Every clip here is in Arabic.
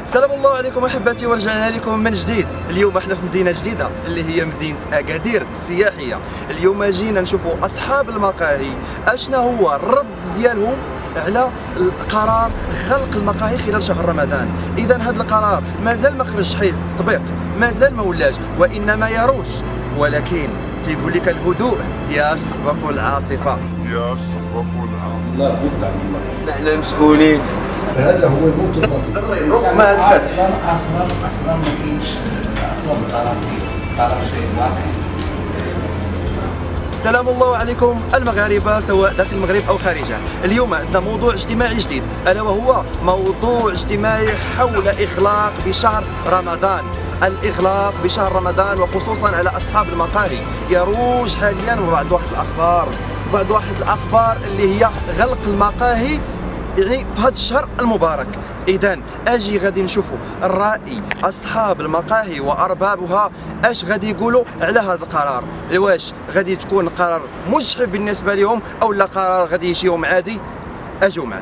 سلام الله عليكم احبتي، ورجعنا لكم من جديد. اليوم احنا في مدينه جديده اللي هي مدينه اكادير السياحيه. اليوم جينا نشوفوا اصحاب المقاهي اشنا هو الرد ديالهم على قرار غلق المقاهي خلال شهر رمضان. اذا هذا القرار مازال ما خرجش حيز التطبيق، مازال ما ولاش، وانما يروج، ولكن تيقول لك الهدوء يسبق العاصفه. يسبق العاصفه. الله بيت على الله. نحن مسؤولين. هذا هو الموت الباطل. رغم هذا الفتح اصلا ما كاينش اصلا قرار شيء واقعي. سلام الله عليكم المغاربة سواء داخل المغرب أو خارجه. اليوم عندنا موضوع اجتماعي جديد، ألا وهو موضوع اجتماعي حول إغلاق بشهر رمضان. الإغلاق بشهر رمضان وخصوصا على أصحاب المقاهي. يروج حاليا بعض الأخبار اللي هي غلق المقاهي يعني في هذا الشهر المبارك. اذا اجي غادي نشوفوا الرأي اصحاب المقاهي واربابها اش غادي يقولوا على هذا القرار. واش غادي تكون قرار مجحف بالنسبه لهم او لا قرار غادي يجيهم عادي؟ اجوا معنا.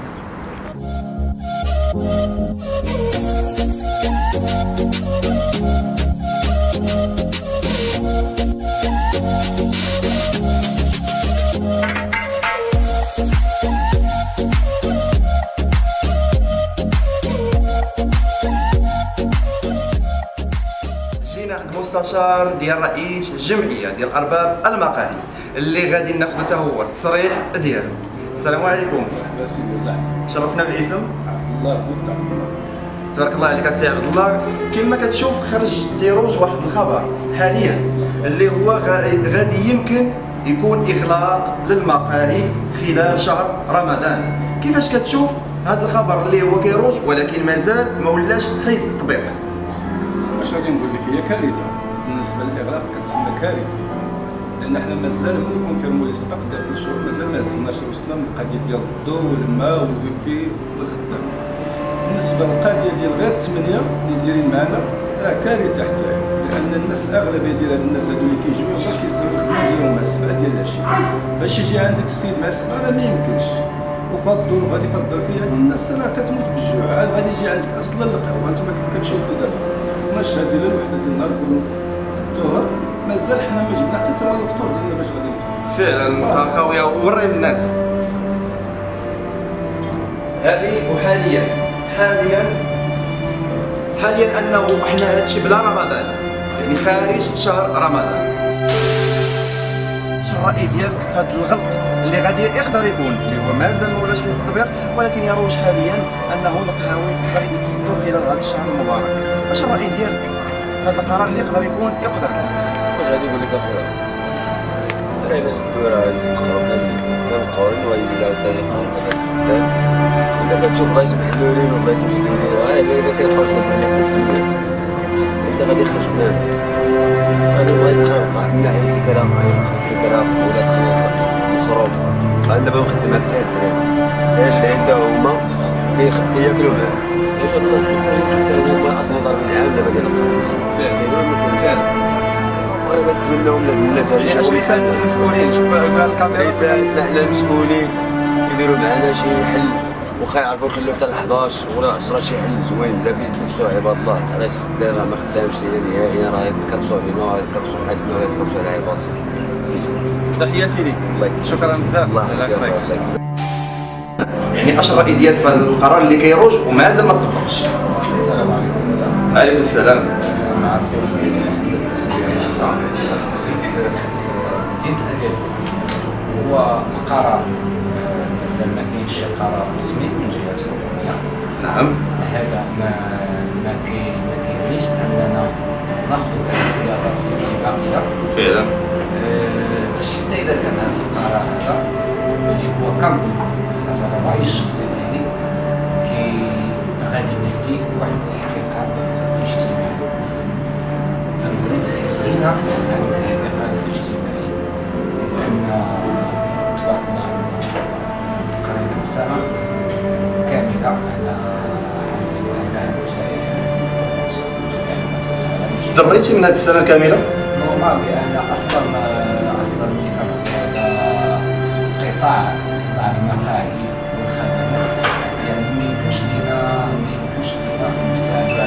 مستشار ديال رئيس الجمعيه ديال ارباب المقاهي اللي غادي ناخذ حتى هو التصريح ديالو. السلام عليكم. بسم الله. شرفنا بالاسم. عبد الله بيت على الله. تبارك الله عليك السي عبد الله. كما كتشوف خرج تيروج واحد الخبر حاليا اللي هو غادي يمكن يكون اغلاق للمقاهي خلال شهر رمضان. كيفاش كتشوف هذا الخبر اللي هو كيروج ولكن مازال ما ولاش حيز التطبيق؟ واش غادي نقول لك، هي كارثه بالنسبه للاغلاق، كتسمى كارثه، لان حنا مازال من كونفيرمو لي سباق ديال 3 شهور مازال ما هزناش راسنا من القضيه ديال الضوء والماء والويفي والخدام. بالنسبه للقضيه ديال غير 8 اللي دايرين معنا راه كارثه حتى هي، لان الناس الاغلبيه ديال هاد الناس هادو اللي كيجيو يلاه كيسيروا الخدمه ديالهم مع 7 ديال العشيه، باش يجي عندك السيد مع 7 راه ما يمكنش. وفي هاد الظروف هادي كتضر فيها هاد الناس راه كتموت بالجوع، عاد غادي يجي عندك اصلا القهوه انتما كيف كتشوفوا دابا 12 ديال الوحده ديال النهار كله الظهر مازال حنا ما جبنا حتى ثمن الفطور ديالنا باش غادي نفطروا. فعلا المقهى خاويه، وري للناس هذه. وحاليا انه احنا هذا الشيء بلا رمضان، يعني خارج شهر رمضان. شنو الراي ديالك في هذا الغلق اللي غادي يقدر يكون اللي هو مازال ما ولاش حيز التطبيق، ولكن يروج حاليا انه القهاوي يقدر يتسدوا خلال هذا الشهر المبارك؟ واش الراي ديالك في هذا القرار اللي يقدر يكون يقدر؟ واش غادي نقول لك اخويا؟ راه سدوا راه يتقروا كاملين، لا القوانين ولا الطريقه ولا السدان، ولا كتشوف بلايص محلولين وبلايص مسدودين، الا كان برشا ديال انت غادي يخرج منها. انا بغيت نتخلق من ناحيه الكلام، خاص الكلام ولا تخلص مصروف. انا دابا مخدم معاك حتى الدراري حتى هما كياكلوا معاه. ديجا الناس حتى هما اصلا ضاربين عام دابا ديال القهوه. فعلا خويا كنتمناو من الناس هادو يعني رسالة المسؤولين. شوف الكاميرا، رسالة حنا المسؤولين يديروا معنا شي حل، واخا يعرفوا يخلوه حتى ل 11 ولا 10 شي حل زوين بلا فيه تنفسوا عباد الله. راه السدان راه ما خدامش لينا نهائيا، راه يتكرفسوا علينا ويتكرفسوا حالنا ويتكرفسوا على عباد الله. تحياتي لك. الله يكرمك. شكرا بزاف. الله يكرمك. يعني اش الراي ديالك في هذا القرار اللي كيروج ومازال ما تطبقش؟ السلام عليكم. عليكم السلام. انا عارف هو القرار مازال ما كاينش شي قرار رسمي من جهه الحكومه. نعم. هذا ما كاينش اننا ناخذ الاحتياطات الاستباقيه فعلا. باش حتى اذا كان هذا القرار هذا اللي هو كنظن حسب الراي الشخصي ديالي غادي ندي واحد الاحتقان اجتماعي. نقول هنا هذا الاحتقان الاجتماعي لان تواطنا تقريبا سنه كامله على ضريتي من هذه السنه الكامله؟ نورمال، لان اصلا ملي كنهضروا على قطاع المقاهي والخدمات، يعني ما يمكنش لينا نبتعدوا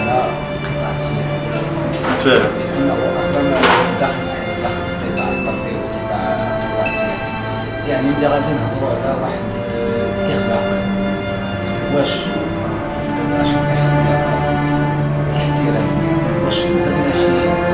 فعلا. لانه اصلا داخل في قطاع الترفيه وقطاع السياحي. يعني ملي غادي نهضروا على واحد الاغلاق، واش درنا شي احترازيه، واش درنا شي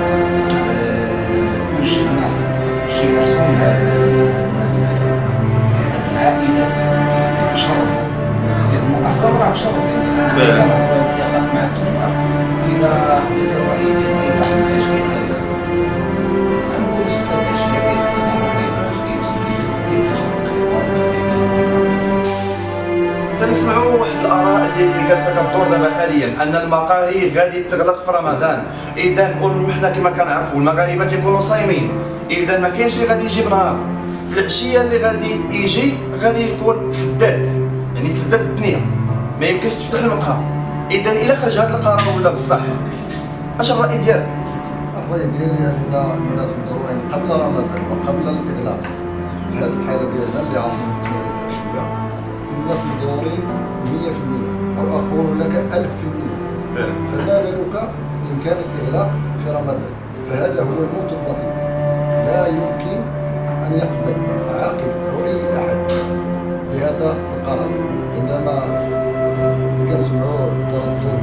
وجدنا شي رسوم لهاد الناس هاد العائلات مشروع، لأنهم أصلا راه مشروع. إذا نهضروا على الإغلاق مع التونقة، إذا خديت الرأي ديال أي واحد علاش كيسالف، غنقولو 16 كاع كيخدم وكيخرج كيمشي كيفاش تنسمعوا واحد الاراء اللي جالسه كدور دابا حاليا ان المقاهي غادي تغلق في رمضان. اذا حنا كما كنعرفوا المغاربه تيكونوا صايمين، اذا ما كاينش اللي غادي يجيب نهار في العشيه اللي غادي يجي غادي يكون سدات، يعني سدات الدنيا ما يمكنش تفتح المقهى. اذا الى خرج هذا القرار ولا بصح اش الراي ديالك؟ الرأي ديالي أن الناس مضرورين قبل رمضان وقبل الإغلاق في هذه الحالة ديالنا اللي عاطين العشية، الناس مضرورين 100% أو أقول لك 1000%. فما بالك إن كان الإغلاق في رمضان؟ فهذا هو الموت البطيء. لا يمكن أن يقبل عاقل أو أي أحد بهذا القرار. عندما كنسمعوا تردد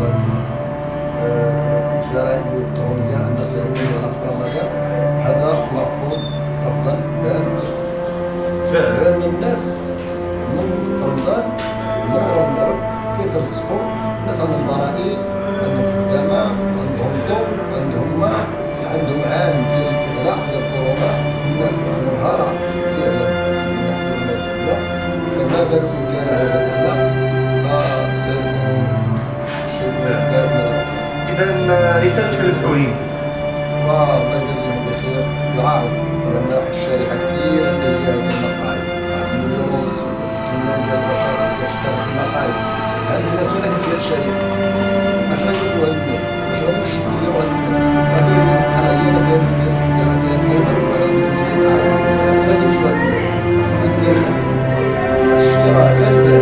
الجرائد الإلكترونية أن سيكون الإغلاق في رمضان، هذا مرفوض رفضا باتا. لأن الناس من رمضان مرة كيترزقوا، الناس عندهم ضرائب، عندهم خدامة، عندهم ضوء، عندهم ماء، عندهم عام ديال الإغلاق ديال كورونا، الناس منهارة فعلا من الناحية المادية. فما بالك إن كان هذا الإغلاق فسيكون شيء لا مدى. اذا رسالتك للمسؤولين؟ والله يجازيهم بخير، يراعوا، لأن واحد الشريحة كثيرة اللي هي زي المقاهي، واحد مليون ونص كمية ديال البشر كتشتغل في المقاهي. هاد الناس وين غادي تجي هاد الشريحة؟ اش غيديروا هاد الناس؟ واش غادي يشتغلوا هاد الناس؟ راه كاين قرايه راه فيها الرجال خدامة فيها الكادر ولا غادي يمشيو هاد الناس ينتجوا. هادشي راه كارثة.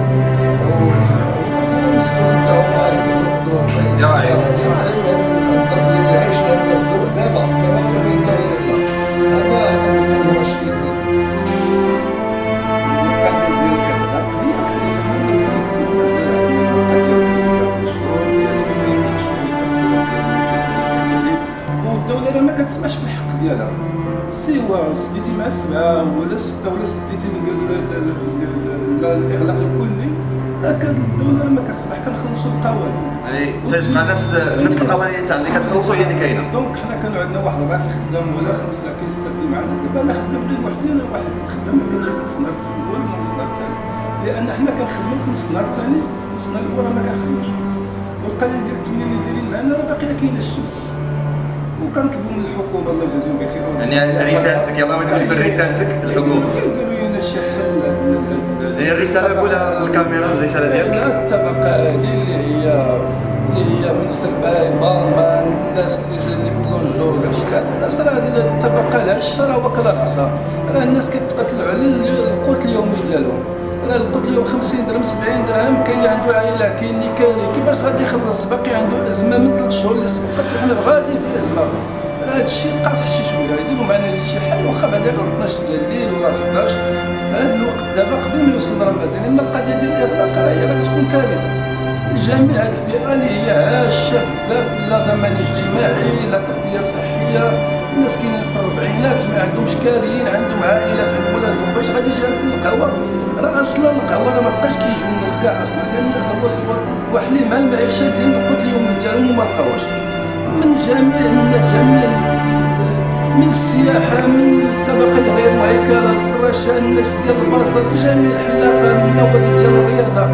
المسؤولين تا هما ياخذوا يراعيو الظرفية اللي عايشين هاد الناس دابا، فما بالك إن كان الإغلاق. هذا هو الشيء اللي القضية ديال الإغلاق هي حقيقة مازال المشروع ديال والدولة راه ما كتسمعش بالحق ديالها، سواء سديتي مع السبعة ولا الستة ولا سديتي الإغلاق الكلي، الدولة راه ما كتسمح. كنخلصوا القوانين، يعني تتبقى نفس القوانين تاع اللي كتخلصوا هي اللي كاينه. دونك حنا كانوا عندنا واحد الراجل خدام ولا 5 ساعات كيستقبل معنا، دابا انا خدام غير وحدي، انا واحد الخدام ما كتجي في السنه الاول ولا السنه الثاني، لان حنا كنخدموا في السنه الثاني، السنه الاولى ما كنخدموش. والقضيه ديال التمويل اللي دايرين معنا راه باقي كاينه الشمس، وكنطلبوا من الحكومه الله يجازيهم بخير. يعني رسالتك يلاه بغيت تكون رسالتك للحكومه، يديروا لنا شي حل. هي الرساله قولها للكاميرا، الرساله ديالك. الطبقه هذه اللي هي من السرباي بارمان، الناس اللي بلونجور داكشي، الناس راه الطبقه الهشه راه واكله العصا، راه الناس كيتقاتلوا على القوت اليومي ديالهم. راه القوت اليوم 50 درهم 70 درهم، كاين اللي عنده عائله، كاين اللي كاري، كيفاش غادي يخلص؟ باقي عنده ازمه من 3 شهور اللي سبقت وحنا غاديين في الازمه. راه هذا الشيء قاصح شي شويه، يديروا معنا شي حل، واخا بعدا يغلط 12 ديال الليل ولا 11 في هذا الوقت دابا قبل ما يوصل رمضان. اما القضيه ديال الاغلاق راه هي غادي تكون كارثه. جميع هذه الفئه اللي هي هاشه بزاف، لا ضمان اجتماعي لا تغطيه صحيه، الناس كاينين في الربعينات ما عندهمش كاريين، عندهم عائلات، عندهم ولادهم، باش غادي يجي عندك القهوه؟ راه اصلا القهوه راه ما بقاش كيجيو الناس كاع اصلا، لان الناس واحلين مع المعيشه ديال القوت اليومي ديالهم وما لقاوهاش. من جميع الناس، جميع من السياحه، من الطبقه الغير مهيكله، الفراشه، الناس ديال البصر، جميع الحلاقه، النوادي ديال الرياضه،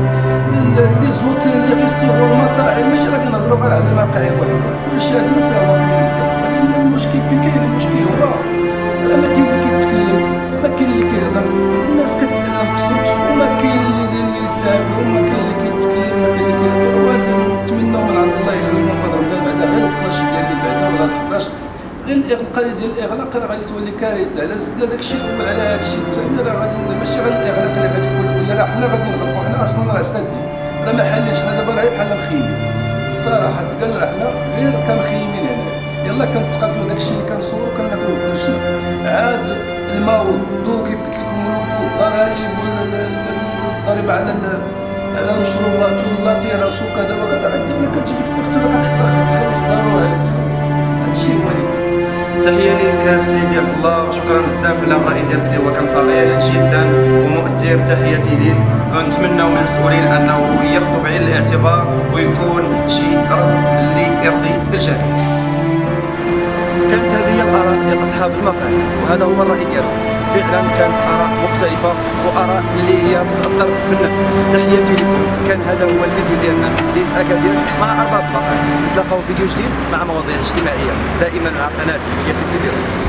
لي زوت، لي ريستورون، المطاعم، ماشي غادي نهضروا غير على المقاهي وحدها، كلشي هاد الناس راه واكلين. ولكن المشكل فين كاين؟ المشكل هو راه ما كاين اللي كيتكلم، ما كاين اللي كيهضر، الناس كتعلم في الصمت، وما كاين اللي يدافع، وما كاين اللي كيتكلم، ما كاين اللي كيهضر. وهذا نتمناو من عند الله يخلينا في رمضان بعدا غير 12 ديال اللي بعدا ولا 11. غير القضيه ديال الاغلاق راه غادي تولي كارثه. على زدنا داك الشيء الاول على هذا الشيء الثاني، راه غادي ماشي غير الاغلاق اللي غادي يكون، ولا راه حنا غادي نغلقوا. حنا اصلا راه سادين، راه ما حليش، حنا دابا راه بحال مخيمين الصراحه. تقال راه حنا غير كمخيمين هنا، يلا كنتقاتلوا داكشي اللي كنصوروا كناكلوا في كرشنا. عاد الماء والضوء كيف قلت لكم ولوفوا الضرائب والضريبه على المشروبات واللاتيراس وكذا وكذا. الدوله كتجيب الفاكتوره كتحطها خصك تخلص ضروري عليك تخلص. هادشي هو اللي تحيه لك سيدي عبد الله وشكرا بزاف على الراي ديالك اللي هو كان صريح جدا ومؤثر. تحياتي ليك. نتمنوا من المسؤولين انه ياخذوا بعين الاعتبار ويكون شي رد اللي يرضي الجميع. كانت هذه الاراء ديال اصحاب المقال وهذا هو الراي ديالهم. فعلا كانت اراء مختلفه واراء اللي هي تتاثر في النفس. تحياتي لكم. كان هذا هو الفيديو ديالنا بدايه اكادير مع ارباب المقال. نتلاقاو في فيديو جديد مع مواضيع اجتماعيه دائما مع قناه ياسين تي في.